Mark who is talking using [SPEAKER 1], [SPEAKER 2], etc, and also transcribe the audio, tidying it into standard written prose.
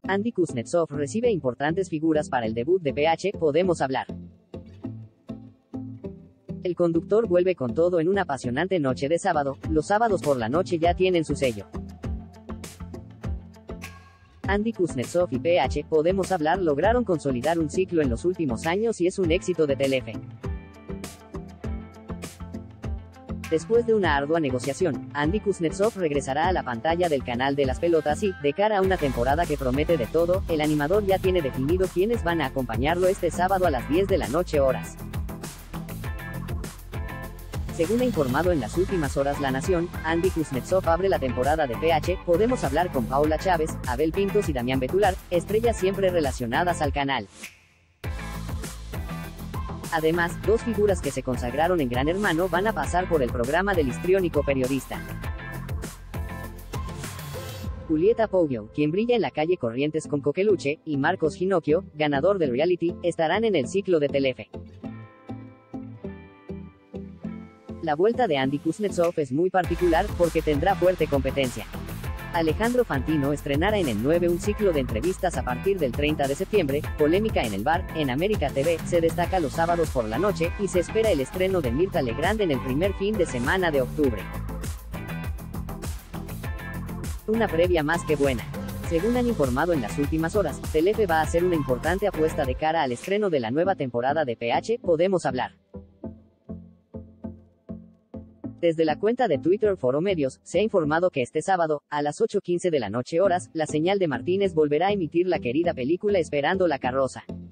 [SPEAKER 1] Andy Kuznetsov recibe importantes figuras para el debut de PH, Podemos Hablar. El conductor vuelve con todo en una apasionante noche de sábado. Los sábados por la noche ya tienen su sello. Andy Kuznetsov y PH, Podemos Hablar lograron consolidar un ciclo en los últimos años y es un éxito de Telefe. Después de una ardua negociación, Andy Kuznetsov regresará a la pantalla del canal de las pelotas y, de cara a una temporada que promete de todo, el animador ya tiene definido quiénes van a acompañarlo este sábado a las 10 de la noche horas. Según ha informado en las últimas horas La Nación, Andy Kuznetsov abre la temporada de PH, Podemos Hablar con Paula Chávez, Abel Pintos y Damián Betular, estrellas siempre relacionadas al canal. Además, dos figuras que se consagraron en Gran Hermano van a pasar por el programa del histriónico periodista. Julieta Poggio, quien brilla en la calle Corrientes con Coqueluche, y Marcos Ginocchio, ganador del reality, estarán en el ciclo de Telefe. La vuelta de Andy Kuznetsov es muy particular, porque tendrá fuerte competencia. Alejandro Fantino estrenará en el 9 un ciclo de entrevistas a partir del 30 de septiembre, Polémica en el Bar, en América TV, se destaca los sábados por la noche, y se espera el estreno de Mirtha Legrand en el primer fin de semana de octubre. Una previa más que buena. Según han informado en las últimas horas, Telefe va a hacer una importante apuesta de cara al estreno de la nueva temporada de PH, Podemos Hablar. Desde la cuenta de Twitter Foro Medios, se ha informado que este sábado, a las 8:15 de la noche horas, la señal de Martínez volverá a emitir la querida película Esperando la carroza.